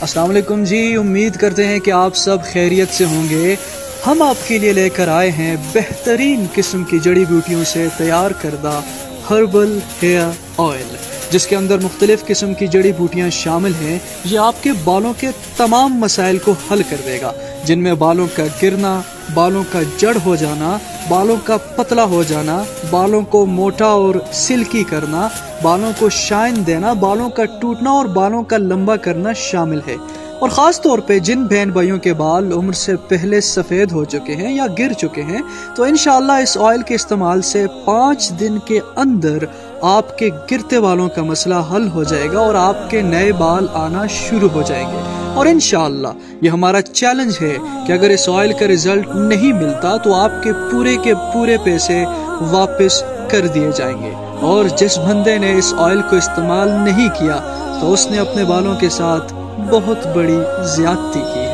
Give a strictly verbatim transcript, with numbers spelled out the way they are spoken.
अस्सलाम वालेकुम जी, उम्मीद करते हैं कि आप सब खैरियत से होंगे। हम आपके लिए लेकर आए हैं बेहतरीन किस्म की जड़ी बूटियों से तैयार करदा हर्बल हेयर ऑयल, जिसके अंदर मुख्तलिफ किस्म की जड़ी बूटियाँ शामिल हैं। ये आपके बालों के तमाम मसाइल को हल कर देगा, जिनमें बालों का गिरना, बालों का जड़ हो जाना, बालों का पतला हो जाना, बालों को मोटा और सिल्की करना, बालों को शाइन देना, बालों का टूटना और बालों का लंबा करना शामिल है। और ख़ास तौर पे जिन बहन भाइयों के बाल उम्र से पहले सफ़ेद हो चुके हैं या गिर चुके हैं, तो इंशाअल्लाह इस ऑयल के इस्तेमाल से पाँच दिन के अंदर आपके गिरते बालों का मसला हल हो जाएगा और आपके नए बाल आना शुरू हो जाएंगे। और इंशाअल्लाह ये हमारा चैलेंज है कि अगर इस ऑयल का रिजल्ट नहीं मिलता तो आपके पूरे के पूरे पैसे वापस कर दिए जाएंगे। और जिस बंदे ने इस ऑयल को इस्तेमाल नहीं किया तो उसने अपने बालों के साथ बहुत बड़ी ज्यादती की है।